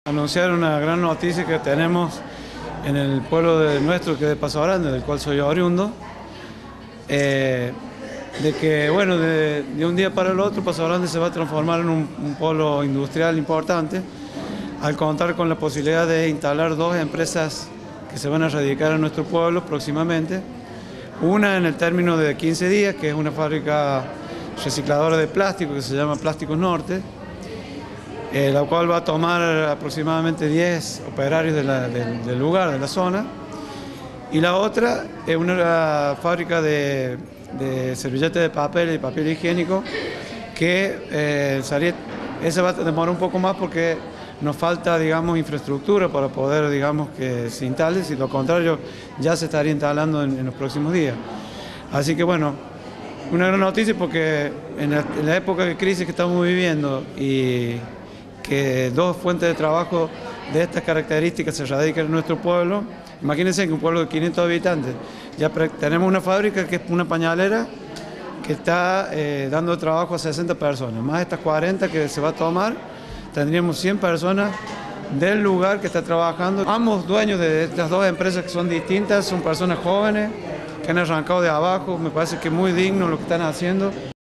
Anunciar una gran noticia que tenemos en el pueblo nuestro, que es de Paso Grande, del cual soy oriundo, de que bueno, de un día para el otro Paso Grande se va a transformar en un polo industrial importante, al contar con la posibilidad de instalar dos empresas que se van a radicar en nuestro pueblo próximamente. Una en el término de 15 días, que es una fábrica recicladora de plástico que se llama Plásticos Norte, la cual va a tomar aproximadamente 10 operarios del lugar, de la zona. Y la otra es una fábrica de servilletas de papel y papel higiénico que esa va a demorar un poco más porque nos falta, digamos, infraestructura para poder, digamos, que se instale. Si lo contrario, ya se estaría instalando en los próximos días. Así que bueno, una gran noticia porque en la época de crisis que estamos viviendo y que dos fuentes de trabajo de estas características se radican en nuestro pueblo. Imagínense que un pueblo de 500 habitantes, ya tenemos una fábrica que es una pañalera que está dando trabajo a 60 personas, más estas 40 que se va a tomar, tendríamos 100 personas del lugar que está trabajando. Ambos dueños de estas dos empresas que son distintas son personas jóvenes que han arrancado de abajo, me parece que es muy digno lo que están haciendo.